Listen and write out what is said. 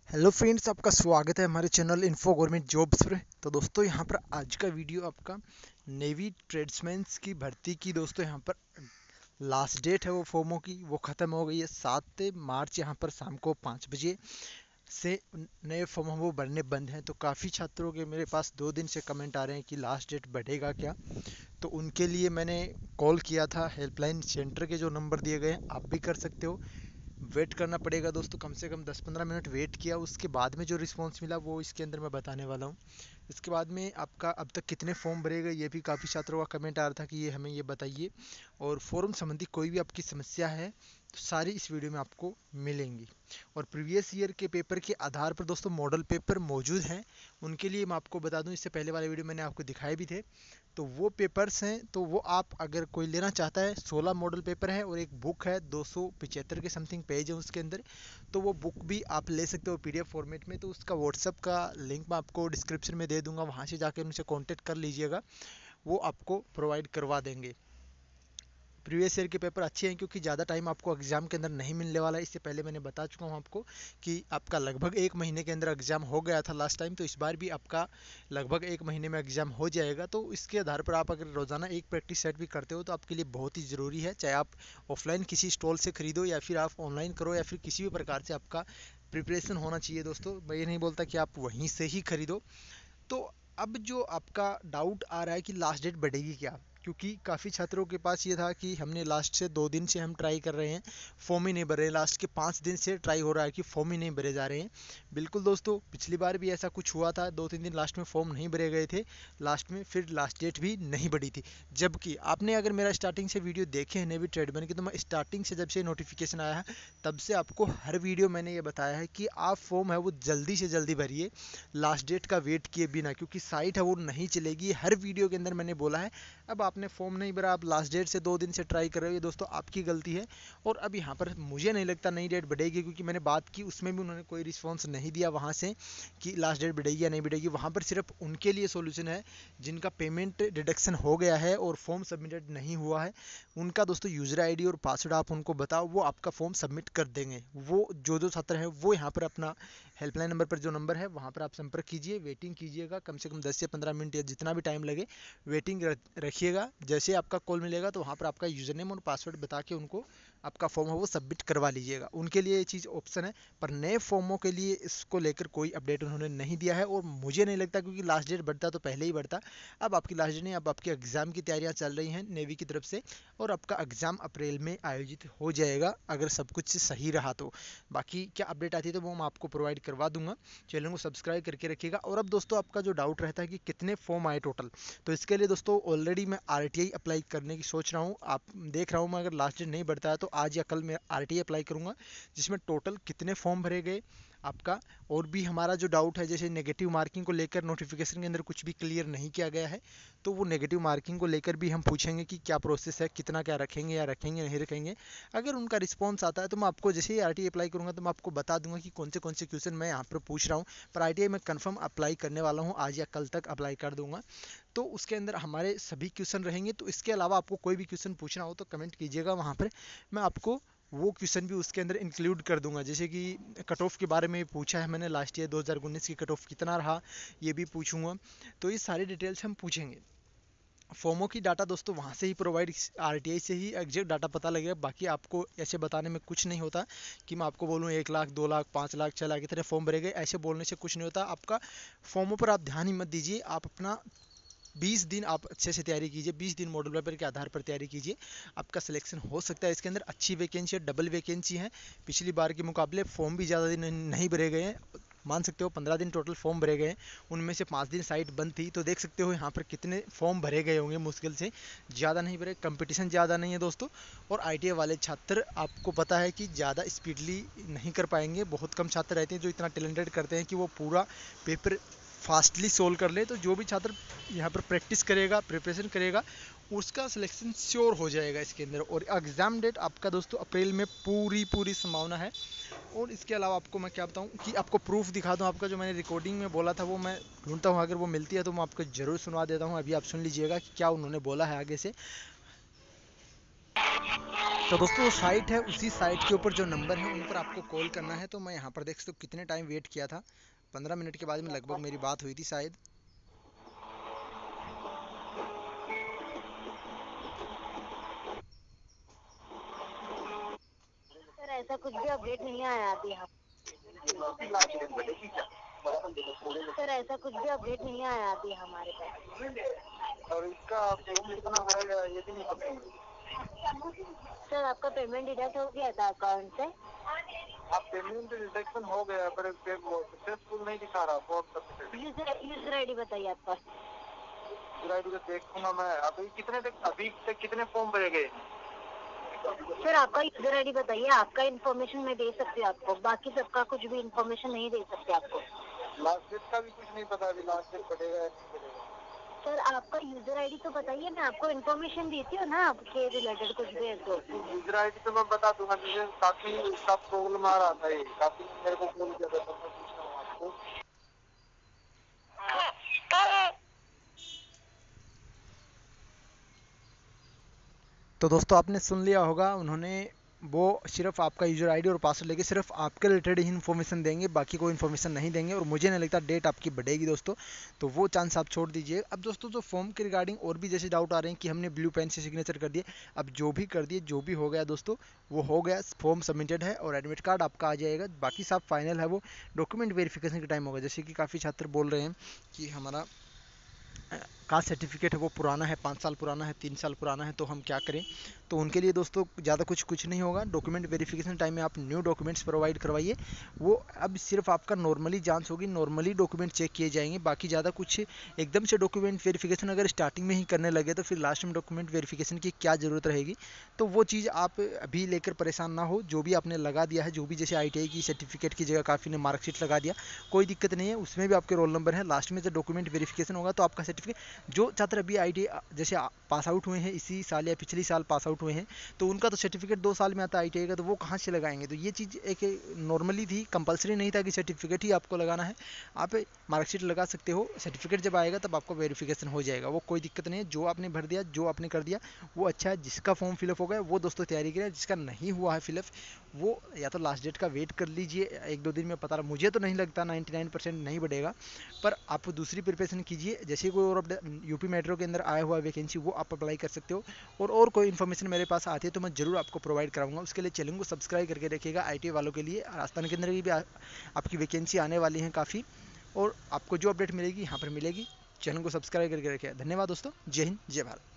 Hello friends, आपका स्वागत है हमारे चैनल इन्फो गवर्नमेंट जॉब्स पर। तो दोस्तों यहाँ पर आज का वीडियो आपका नेवी ट्रेड्समैन्स की भर्ती की दोस्तों यहाँ पर लास्ट डेट है वो फॉर्मों की वो ख़त्म हो गई है 7 मार्च। यहाँ पर शाम को 5 बजे से नए फॉर्म वो भरने बंद हैं। तो काफ़ी छात्रों के मेरे पास 2 दिन से कमेंट आ रहे हैं कि लास्ट डेट बढ़ेगा क्या। तो उनके लिए मैंने कॉल किया था। हेल्पलाइन सेंटर के जो नंबर दिए गए हैं आप भी कर सकते हो। वेट करना पड़ेगा दोस्तों, कम से कम 10-15 मिनट वेट किया, उसके बाद में जो रिस्पांस मिला वो इसके अंदर मैं बताने वाला हूँ। इसके बाद में आपका अब तक कितने फॉर्म भरे गए ये भी काफ़ी छात्रों का कमेंट आ रहा था कि ये हमें ये बताइए। और फॉर्म संबंधी कोई भी आपकी समस्या है तो सारी इस वीडियो में आपको मिलेंगी। और प्रीवियस ईयर के पेपर के आधार पर दोस्तों मॉडल पेपर मौजूद हैं। उनके लिए मैं आपको बता दूं, इससे पहले वाले वीडियो मैंने आपको दिखाए भी थे। तो वो पेपर्स हैं, तो वो आप अगर कोई लेना चाहता है, 16 मॉडल पेपर है और एक बुक है 275 के समथिंग पेज है उसके अंदर। तो वो बुक भी आप ले सकते हो पीडीएफ फॉर्मेट में। तो उसका व्हाट्सअप का लिंक मैं आपको डिस्क्रिप्शन में दे दूंगा, वहाँ से जाकर उनसे कांटेक्ट कर लीजिएगा, वो आपको प्रोवाइड करवा देंगे। प्रीवियस ईयर के पेपर अच्छे हैं क्योंकि ज़्यादा टाइम आपको एग्जाम के अंदर नहीं मिलने वाला है। इससे पहले मैंने बता चुका हूँ आपको कि आपका लगभग 1 महीने के अंदर एग्जाम हो गया था लास्ट टाइम। तो इस बार भी आपका लगभग 1 महीने में एग्जाम हो जाएगा। तो इसके आधार पर आप अगर रोज़ाना एक प्रैक्टिस सेट भी करते हो तो आपके लिए बहुत ही ज़रूरी है। चाहे आप ऑफलाइन किसी स्टॉल से खरीदो या फिर आप ऑनलाइन करो या फिर किसी भी प्रकार से आपका प्रिपरेशन होना चाहिए दोस्तों। मैं ये नहीं बोलता कि आप वहीं से ही खरीदो। तो अब जो आपका डाउट आ रहा है कि लास्ट डेट बढ़ेगी क्या, क्योंकि काफ़ी छात्रों के पास ये था कि हमने लास्ट से 2 दिन से हम ट्राई कर रहे हैं, फॉर्म ही नहीं भर रहे हैं। लास्ट के 5 दिन से ट्राई हो रहा है कि फॉर्म ही नहीं भरे जा रहे हैं। बिल्कुल दोस्तों, पिछली बार भी ऐसा कुछ हुआ था, 2-3 दिन लास्ट में फॉर्म नहीं भरे गए थे लास्ट में, फिर लास्ट डेट भी नहीं बढ़ी थी। जबकि आपने अगर मेरा स्टार्टिंग से वीडियो देखे हैं नेवी ट्रेडमैन की, तो मैं स्टार्टिंग से जब से नोटिफिकेशन आया है तब से आपको हर वीडियो मैंने ये बताया है कि आप फॉर्म है वो जल्दी से जल्दी भरिए, लास्ट डेट का वेट किए बिना, क्योंकि साइट है वो नहीं चलेगी। हर वीडियो के अंदर मैंने बोला है। अब आपने फॉर्म नहीं भरा, आप लास्ट डेट से 2 दिन से ट्राई कर रहे हो, ये दोस्तों आपकी गलती है। और अब यहाँ पर मुझे नहीं लगता नई डेट बढ़ेगी, क्योंकि मैंने बात की उसमें भी उन्होंने कोई रिस्पॉन्स नहीं दिया वहाँ से कि लास्ट डेट बढ़ेगी या नहीं बढ़ेगी। वहाँ पर सिर्फ उनके लिए सोल्यूशन है जिनका पेमेंट डिडक्शन हो गया है और फॉर्म सबमिटेड नहीं हुआ है। उनका दोस्तों यूज़र आईडी और पासवर्ड आप उनको बताओ, वो आपका फॉर्म सबमिट कर देंगे। वो जो जो छात्र हैं वो यहाँ पर अपना हेल्पलाइन नंबर पर जो नंबर है वहाँ पर आप संपर्क कीजिए, वेटिंग कीजिएगा, कम से कम 10 से 15 मिनट या जितना भी टाइम लगे वेटिंग रखिएगा। जैसे आपका कॉल मिलेगा तो वहाँ पर आपका यूज़र नेम और पासवर्ड बता के उनको आपका फॉर्म है वो सबमिट करवा लीजिएगा। उनके लिए ये चीज़ ऑप्शन है, पर नए फॉर्मों के लिए इसको लेकर कोई अपडेट उन्होंने नहीं दिया है। और मुझे नहीं लगता, क्योंकि लास्ट डेट बढ़ता तो पहले ही बढ़ता। अब आपकी लास्ट डेट नहीं, अब आपके एग्ज़ाम की तैयारियां चल रही हैं नेवी की तरफ से, और आपका एग्ज़ाम अप्रैल में आयोजित हो जाएगा अगर सब कुछ सही रहा तो। बाकी क्या अपडेट आती है तो वो मैं आपको प्रोवाइड करवा दूंगा। चैनल को सब्सक्राइब करके रखिएगा। और अब दोस्तों आपका जो डाउट रहता है कि कितने फॉर्म आए टोटल, तो इसके लिए दोस्तों ऑलरेडी मैं आरटीआई अप्लाई करने की सोच रहा हूँ। आप देख रहा हूँ मैं, अगर लास्ट डेट नहीं बढ़ता है तो आज या कल मैं आरटीआई अप्लाई करूँगा, जिसमें टोटल कितने फॉर्म भरे गए आपका। और भी हमारा जो डाउट है, जैसे नेगेटिव मार्किंग को लेकर नोटिफिकेशन के अंदर कुछ भी क्लियर नहीं किया गया है, तो वो नेगेटिव मार्किंग को लेकर भी हम पूछेंगे कि क्या प्रोसेस है, कितना क्या रखेंगे या रखेंगे नहीं रखेंगे। अगर उनका रिस्पॉन्स आता है तो मैं आपको जैसे ही आरटीआई अप्लाई करूँगा तो मैं आपको बता दूंगा कि कौन से क्वेश्चन मैं यहाँ पर पूछ रहा हूँ। पर आरटीआई मैं कंफर्म अप्लाई करने वाला हूँ, आज या कल तक अप्लाई कर दूंगा। तो उसके अंदर हमारे सभी क्वेश्चन रहेंगे। तो इसके अलावा आपको कोई भी क्वेश्चन पूछना हो तो कमेंट कीजिएगा, वहाँ पर मैं आपको वो क्वेश्चन भी उसके अंदर इंक्लूड कर दूंगा। जैसे कि कट ऑफ के बारे में पूछा है मैंने, लास्ट ईयर 2019 की कट ऑफ कितना रहा ये भी पूछूंगा। तो ये सारी डिटेल्स हम पूछेंगे। फॉर्मों की डाटा दोस्तों वहाँ से ही प्रोवाइड, आरटीआई से ही एग्जैक्ट डाटा पता लगेगा। बाकी आपको ऐसे बताने में कुछ नहीं होता कि मैं आपको बोलूँ 1 लाख 2 लाख 5 लाख 6 लाख इतने फॉर्म भरे गए, ऐसे बोलने से कुछ नहीं होता। आपका फॉर्मों पर आप ध्यान ही मत दीजिए। आप अपना 20 दिन आप अच्छे से तैयारी कीजिए, 20 दिन मॉडल पेपर के आधार पर तैयारी कीजिए, आपका सिलेक्शन हो सकता है। इसके अंदर अच्छी वैकेंसी है, डबल वैकेंसी है। पिछली बार के मुकाबले फॉर्म भी ज़्यादा दिन नहीं भरे गए हैं, मान सकते हो 15 दिन टोटल फॉर्म भरे गए हैं, उनमें से 5 दिन साइट बंद थी। तो देख सकते हो यहाँ पर कितने फॉर्म भरे गए होंगे, मुश्किल से ज़्यादा नहीं भरे, कंपटीशन ज़्यादा नहीं है दोस्तों। और आईटीआई वाले छात्र आपको पता है कि ज़्यादा स्पीडली नहीं कर पाएंगे, बहुत कम छात्र रहते हैं जो इतना टैलेंटेड करते हैं कि वो पूरा पेपर फास्टली सोल्व कर ले। तो जो भी छात्र यहाँ पर प्रैक्टिस करेगा, प्रिपरेशन करेगा, उसका सिलेक्शन श्योर हो जाएगा इसके अंदर। और एग्ज़ाम डेट आपका दोस्तों अप्रैल में पूरी पूरी संभावना है। और इसके अलावा आपको मैं क्या बताऊं कि आपको प्रूफ दिखा दूं, आपका जो मैंने रिकॉर्डिंग में बोला था वो मैं ढूंढता हूं, अगर वो मिलती है तो मैं आपको ज़रूर सुनवा देता हूं। अभी आप सुन लीजिएगा कि क्या उन्होंने बोला है आगे से। तो दोस्तों जो साइट है उसी साइट के ऊपर जो नंबर है उन पर आपको कॉल करना है। तो मैं यहाँ पर देख सकते हो कितने टाइम वेट किया था, 15 मिनट के बाद में लगभग मेरी बात हुई थी शायद। सर ऐसा कुछ भी अपडेट नहीं आया अभी हम। सर ऐसा कुछ भी अपडेट नहीं आया अभी हमारे पास। और इसका पेमेंट कितना होगा ये भी नहीं पता। सर आपका पेमेंट डिडक्ट हो गया था अकाउंट से। आप पेमेंट डिडक्शन हो गया पर सक्सेसफुल नहीं दिखा रहा। यूजर आईडी बताइए आपका। यूजर आईडी तो देखूंगा मैं। अभी तक कितने फॉर्म भरे गए? सर आपका यूजर आईडी बताइए, आपका इन्फॉर्मेशन मैं दे सकती हूँ आपको, बाकी सबका कुछ भी इन्फॉर्मेशन नहीं दे सकते आपको। लास्ट डेट का भी कुछ नहीं पता अभी, लास्ट डेट बढ़ेगा या नहीं बढ़ेगा। सर आपका यूजर आईडी तो बताइए, मैं आपको इन्फॉर्मेशन देती हूँ ना आपके रिलेटेड कुछ भी है तो। यूजर आईडी तो मैं बता दूंगा, मुझे काफी उसका प्रॉब्लम आ रहा था, ये काफी मेरे को फोन किया था, मैं पूछ रहा हूँ आपको। तो दोस्तों आपने सुन लिया होगा, उन्होंने वो सिर्फ आपका यूजर आईडी और पासवर्ड लेके सिर्फ आपके रिलेटेड ही इन्फॉर्मेशन देंगे, बाकी कोई इन्फॉर्मेशन नहीं देंगे। और मुझे नहीं लगता डेट आपकी बढ़ेगी दोस्तों, तो वो चांस आप छोड़ दीजिए। अब दोस्तों जो फॉर्म के रिगार्डिंग और भी जैसे डाउट आ रहे हैं कि हमने ब्लू पेन से सिग्नेचर कर दिए, अब जो भी कर दिए, जो भी हो गया दोस्तों वो हो गया, फॉर्म सबमिटेड है और एडमिट कार्ड आपका आ जाएगा। बाकी सब फाइनल है, वो डॉक्यूमेंट वेरिफिकेशन के टाइम होगा। जैसे कि काफ़ी छात्र बोल रहे हैं कि हमारा कास्ट सर्टिफिकेट है वो पुराना है, 5 साल पुराना है, 3 साल पुराना है, तो हम क्या करें। तो उनके लिए दोस्तों ज़्यादा कुछ नहीं होगा। डॉक्यूमेंट वेरिफिकेशन टाइम में आप न्यू डॉक्यूमेंट्स प्रोवाइड करवाइए। वो अब सिर्फ आपका नॉर्मली जांच होगी, नॉर्मली डॉक्यूमेंट चेक किए जाएंगे, बाकी ज़्यादा कुछ एकदम से डॉक्यूमेंट वेरिफिकेशन अगर स्टार्टिंग में ही करने लगे तो फिर लास्ट में डॉक्यूमेंट वेरिफिकेशन की क्या ज़रूरत रहेगी। तो वो चीज़ आप अभी लेकर परेशान ना हो। जो भी आपने लगा दिया है, जो भी जैसे ITI की सर्टिफिकेट की जगह काफ़ी ने मार्कशीट लगा दिया, कोई दिक्कत नहीं है, उसमें भी आपके रोल नंबर है। लास्ट में जब डॉक्यूमेंट वेरिफिकेशन होगा तो आपका सर्टिफिकेट, जो छात्र अभी ITI जैसे पास आउट हुए हैं इसी साल या पिछले साल पास आउट हुए हैं, तो उनका तो सर्टिफिकेट 2 साल में आता है ITI का, तो वो कहाँ से लगाएंगे। तो ये चीज़ एक नॉर्मली थी, कंपलसरी नहीं था कि सर्टिफिकेट ही आपको लगाना है। आप मार्कशीट लगा सकते हो, सर्टिफिकेट जब आएगा तब आपका वेरिफिकेशन हो जाएगा, वो कोई दिक्कत नहीं है। जो आपने भर दिया, जो आपने कर दिया वो अच्छा है। जिसका फॉर्म फिलअप हो गया वो दोस्तों तैयारी करें, जिसका नहीं हुआ है फिलअप वो या तो लास्ट डेट का वेट कर लीजिए, 1-2 दिन में पता। मुझे तो नहीं लगता 99% नहीं बढ़ेगा, पर आप दूसरी प्रिपरेशन कीजिए। जैसे कोई और यूपी मेट्रो के अंदर आया हुआ वैकेंसी वो आप अप्लाई कर सकते हो। और कोई इन्फॉर्मेशन मेरे पास आती है तो मैं जरूर आपको प्रोवाइड कराऊंगा। उसके लिए चैनल को सब्सक्राइब करके रखिएगा। ITI वालों के लिए राजस्थान के अंदर भी आपकी वैकेंसी आने वाली है काफ़ी, और आपको जो अपडेट मिलेगी यहाँ पर मिलेगी। चैनल को सब्सक्राइब करके रखिएगा। धन्यवाद दोस्तों, जय हिंद, जय भारत।